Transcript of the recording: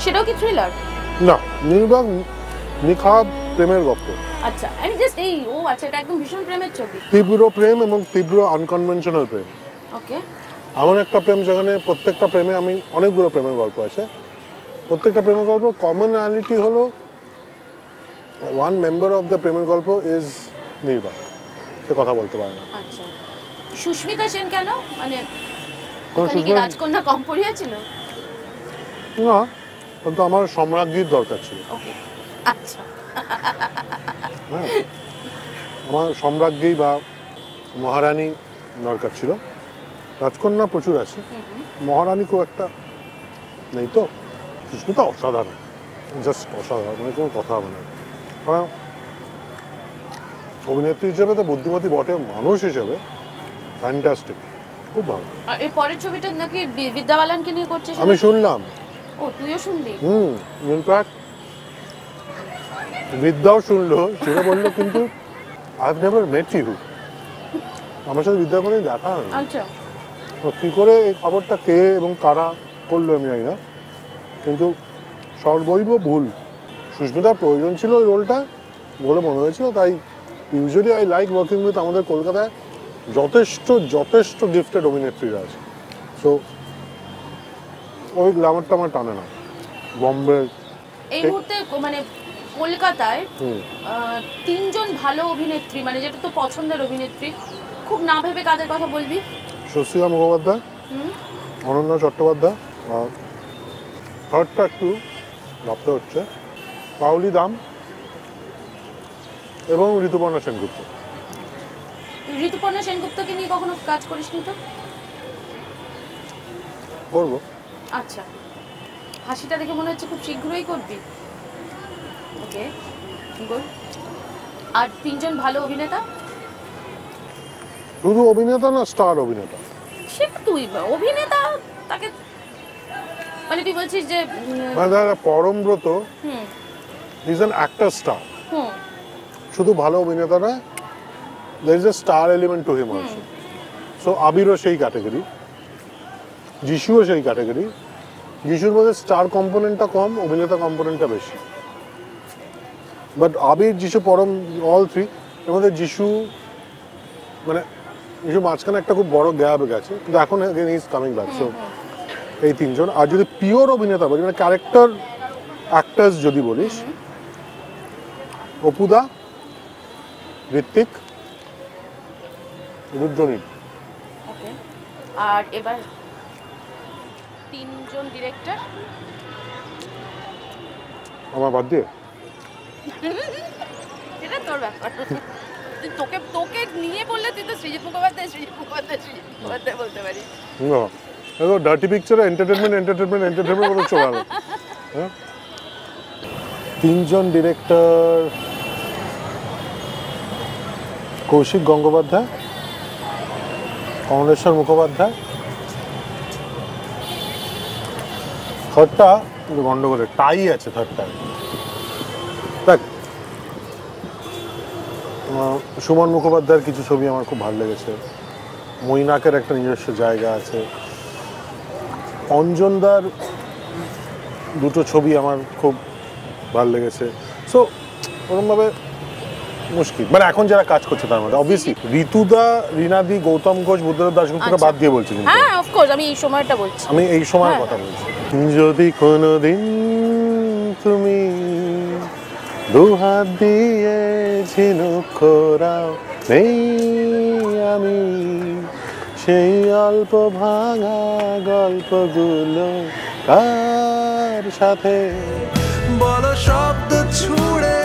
সেটাও কি থ্রিলার? না, নির্বাক নিখাদ প্রেমের গল্প। আচ্ছা, আমি জাস্ট এই আচ্ছা, এটা একদম ভীষণ প্রেমের ছবি। তীব্র প্রেম এবং তীব্র আনকনভেনশনাল প্রেম। ওকে। এমন একটা প্রেম যেখানে প্রত্যেকটা প্রেমে আমি অনেকগুলো প্রেমের গল্প আছে, প্রত্যেকটা প্রেমের গল্প কমনলিটি হলো ওয়ান মেম্বার অফ দ্য প্রেমের গল্প ইজ নির্বাক, সে কথা বলতে পারে না। আচ্ছা, সুস্মিতা সেন কেন, মানে কোনো ওখানে কি রাজকন্যা কম পড়িয়েছিল? না, কিন্তু আমার সম্রাজ্ঞীর দরকার ছিল। ওকে, আচ্ছা। হ্যাঁ, আমার সম্রাজ্ঞী বা মহারানী দরকার ছিল। রাজকন্যা প্রচুর আছে, মহারানী খুব একটা নেই। তো সুস্মিতা অসাধারণ, জাস্ট অসাধারণ, মানে কোনো কথা হবে না। কারণ অভিনেত্রী হিসেবে তো বুদ্ধিমতী বটে, মানুষ হিসেবে ফ্যান্টাস্টিক, খুব ভালো। আর এর পরের ছবিটা নাকি বিদ্যা বালানকে নিয়ে করছে? আমি শুনলাম। ও, তুইও শুনলি? ইনফ্যাক্ট বিদ্যাও শুনলো, সেটা বললো কিন্তু I have never met you, আমার সাথে বিদ্যা করে দেখা হয়নি। আচ্ছা, কী করে এই খবরটা কে এবং কারা করলো আমি জানি না, কিন্তু সর্বৈব ভুল। সুস্মিতার প্রয়োজন ছিল ওই রোলটা বলে মনে হয়েছিল, তাই usually I like working with আমাদের কলকাতায় যথেষ্ট যথেষ্ট গিফটেড অভিনেত্রীরা আছে। সো ওই গ্ল্যামারটা আমার টানে না। বম্বে এই মুহূর্তে মানে কলকাতায় তিনজন ভালো অভিনেত্রী, মানে যেটা তো পছন্দের অভিনেত্রী, খুব না ভেবে কাদের কথা বলবি? স্বস্তিকা মুখোপাধ্যায়, অনন্যা চট্টোপাধ্যায়, আর থার্ডটা একটু ভাবতে হচ্ছে, পাওলি দাম এবং ঋতুপর্ণা সেনগুপ্ত। ঋতুপর্ণা সেনগুপ্তকে নিয়ে কখনো কাজ করিসনি তো? করবো। আচ্ছা, হাসিটা দেখে মনে হচ্ছে খুব শীঘ্রই করবি। ওকে, গুড। আর তিনজন ভালো অভিনেতা? শুধু অভিনেতা না, স্টার অভিনেতা? সে তুই অভিনেতা, তাকে মানে তুই বলছিস যে Parambrata is an actor star. শুধু ভালো অভিনেতা না, there is a star element to him also. So আবিরও সেই ক্যাটাগরি, যিশুও সেই ক্যাটাগরি। যিশুর মধ্যে স্টার কম্পোনেন্টটা কম, অভিনেতা কম্পোনেন্টটা বেশি। বাট আবির, যিশু, পরম, অল থ্রি এর মধ্যে যিশু মানে যিশু মাঝখানে একটা খুব বড় গ্যাপ গেছে, কিন্তু এখন again he is coming back. So এই তিনজন। আর যদি পিওর অভিনেতা বলি, মানে ক্যারেক্টার অ্যাক্টার্স যদি বলিস, অপুদা, ঋত্বিক, রুদ্রনীল। ওকে, আর এবার তিনজন ডিরেক্টর আমার বাদ দিয়ে এটা তোর ব্যাপার। তোকে তোকে নিয়ে বললে তুই তো সৃজিত মুখোপাধ্যায় বলতে পারিস। না, ডার্টি পিকচারে এন্টারটেনমেন্ট মতো চলে গেল। তিনজন ডিরেক্টর, কৌশিক গঙ্গোপাধ্যায়, কমলেশ্বর মুখোপাধ্যায়। থার্ডটা গন্ডগোলের টাই আছে, থার্ডটা দেখ। সুমন মুখোপাধ্যায়ের কিছু ছবি আমার খুব ভালো লেগেছে, মৈনাকের একটা নিজস্ব জায়গা আছে, অঞ্জনদার দুটো ছবি আমার খুব ভালো লেগেছে। সো ওরকমভাবে মুশকিল, মানে এখন যারা কাজ করছে তার মধ্যে অবভিয়াসলি ঋতুদা, রীনাদি, গৌতম ঘোষ, বুদ্ধদেব দাশগুপ্তকে বাদ দিয়ে বলছি। হ্যাঁ, অফ কোর্স আমি এই সময়টা বলছি, আমি এই সময়ের কথা বলছি। যদি কোনোদিন তুমি দুহাত দিয়ে ঝিনুক খোরাও, নেই আমি সেই অল্প ভাঙা গল্পগুলো কার সাথে, বলো শব্দ ছুড়ে